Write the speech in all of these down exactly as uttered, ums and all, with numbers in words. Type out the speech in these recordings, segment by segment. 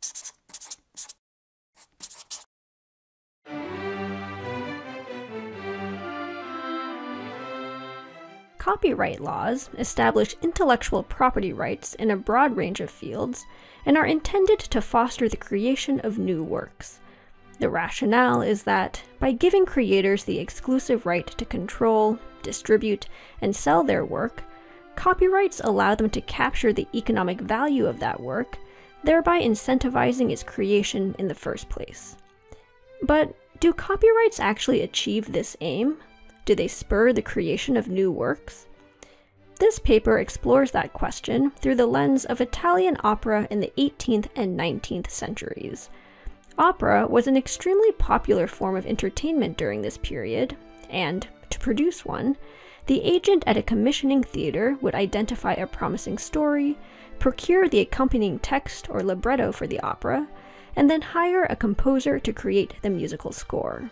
Copyright laws establish intellectual property rights in a broad range of fields and are intended to foster the creation of new works. The rationale is that, by giving creators the exclusive right to control, distribute, and sell their work, copyrights allow them to capture the economic value of that work, thereby incentivizing its creation in the first place. But do copyrights actually achieve this aim? Do they spur the creation of new works? This paper explores that question through the lens of Italian opera in the eighteenth and nineteenth centuries. Opera was an extremely popular form of entertainment during this period, and, to produce one, the agent at a commissioning theater would identify a promising story, procure the accompanying text or libretto for the opera, and then hire a composer to create the musical score.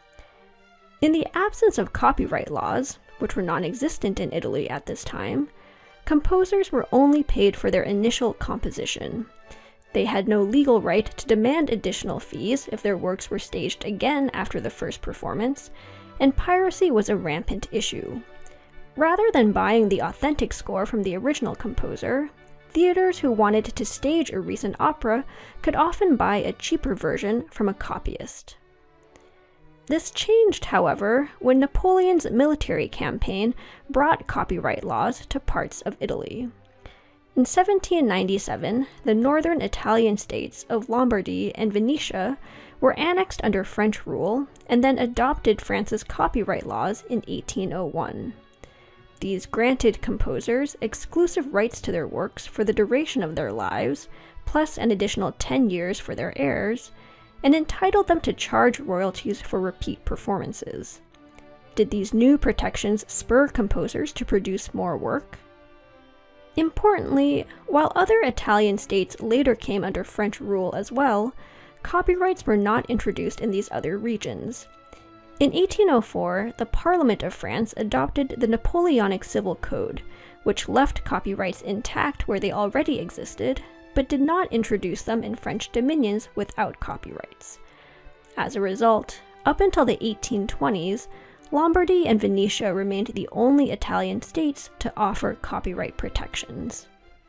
In the absence of copyright laws, which were non-existent in Italy at this time, composers were only paid for their initial composition. They had no legal right to demand additional fees if their works were staged again after the first performance, and piracy was a rampant issue. Rather than buying the authentic score from the original composer, theaters who wanted to stage a recent opera could often buy a cheaper version from a copyist. This changed, however, when Napoleon's military campaign brought copyright laws to parts of Italy. In seventeen ninety-seven, the northern Italian states of Lombardy and Venetia were annexed under French rule and then adopted France's copyright laws in eighteen oh one. These granted composers exclusive rights to their works for the duration of their lives, plus an additional ten years for their heirs, and entitled them to charge royalties for repeat performances. Did these new protections spur composers to produce more work? Importantly, while other Italian states later came under French rule as well, copyrights were not introduced in these other regions. In eighteen oh four, the Parliament of France adopted the Napoleonic Civil Code, which left copyrights intact where they already existed, but did not introduce them in French dominions without copyrights. As a result, up until the eighteen twenties, Lombardy and Venetia remained the only Italian states to offer copyright protections.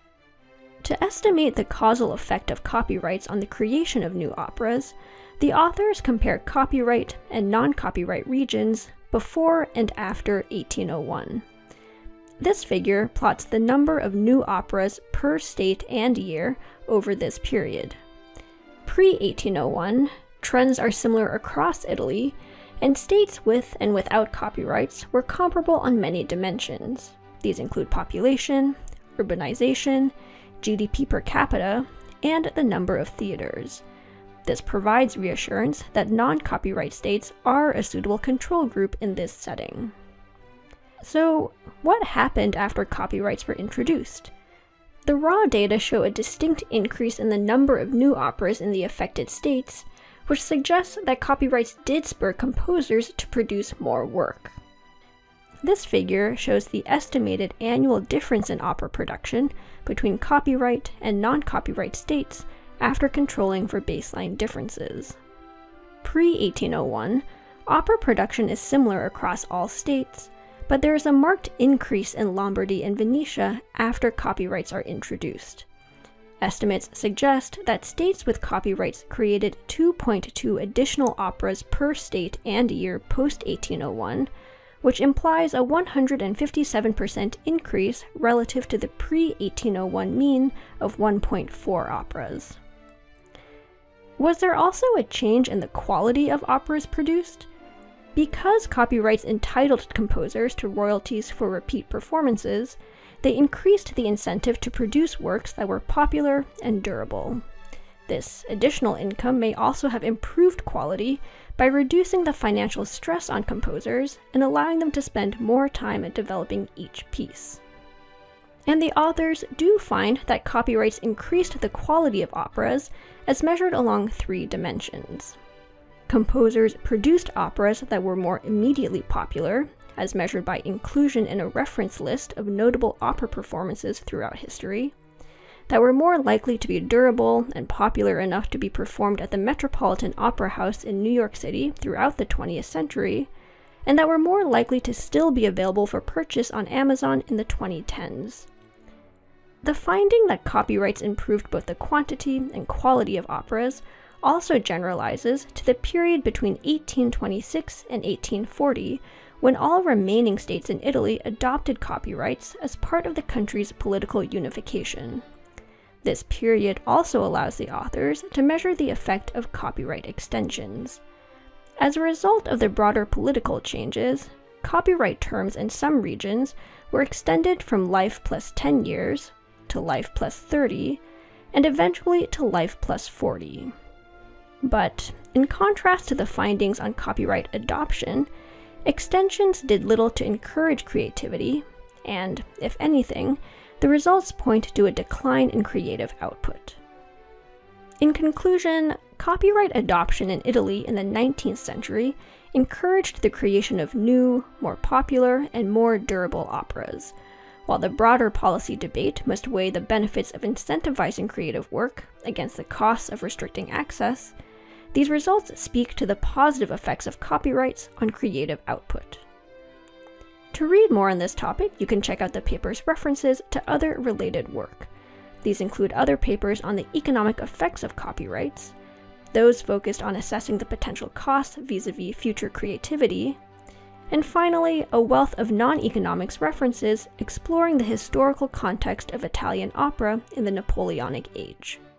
To estimate the causal effect of copyrights on the creation of new operas, the authors compare copyright and non-copyright regions before and after eighteen oh one. This figure plots the number of new operas per state and year over this period. Pre eighteen oh one, trends are similar across Italy, and states with and without copyrights were comparable on many dimensions. These include population, urbanization, G D P per capita, and the number of theaters. This provides reassurance that non-copyright states are a suitable control group in this setting. So, what happened after copyrights were introduced? The raw data show a distinct increase in the number of new operas in the affected states, which suggests that copyrights did spur composers to produce more work. This figure shows the estimated annual difference in opera production between copyright and non-copyright states after controlling for baseline differences. Pre eighteen oh one, opera production is similar across all states, but there is a marked increase in Lombardy and Venetia after copyrights are introduced. Estimates suggest that states with copyrights created two point two additional operas per state and year post eighteen oh one, which implies a one hundred fifty-seven percent increase relative to the pre eighteen oh one mean of one point four operas. Was there also a change in the quality of operas produced? Because copyrights entitled composers to royalties for repeat performances, they increased the incentive to produce works that were popular and durable. This additional income may also have improved quality by reducing the financial stress on composers and allowing them to spend more time at developing each piece. And the authors do find that copyrights increased the quality of operas as measured along three dimensions. Composers produced operas that were more immediately popular, as measured by inclusion in a reference list of notable opera performances throughout history. that were more likely to be durable and popular enough to be performed at the Metropolitan Opera House in New York City throughout the twentieth century, and that were more likely to still be available for purchase on Amazon in the twenty tens. The finding that copyrights improved both the quantity and quality of operas also generalizes to the period between eighteen twenty-six and eighteen forty, when all remaining states in Italy adopted copyrights as part of the country's political unification. This period also allows the authors to measure the effect of copyright extensions. As a result of the broader political changes, copyright terms in some regions were extended from life plus ten years to life plus thirty, and eventually to life plus forty. But, in contrast to the findings on copyright adoption, extensions did little to encourage creativity, and, if anything, the results point to a decline in creative output. In conclusion, copyright adoption in Italy in the nineteenth century encouraged the creation of new, more popular, and more durable operas. While the broader policy debate must weigh the benefits of incentivizing creative work against the costs of restricting access, these results speak to the positive effects of copyrights on creative output. To read more on this topic, you can check out the paper's references to other related work. These include other papers on the economic effects of copyrights, those focused on assessing the potential costs vis-a-vis future creativity, and finally, a wealth of non-economics references exploring the historical context of Italian opera in the Napoleonic Age.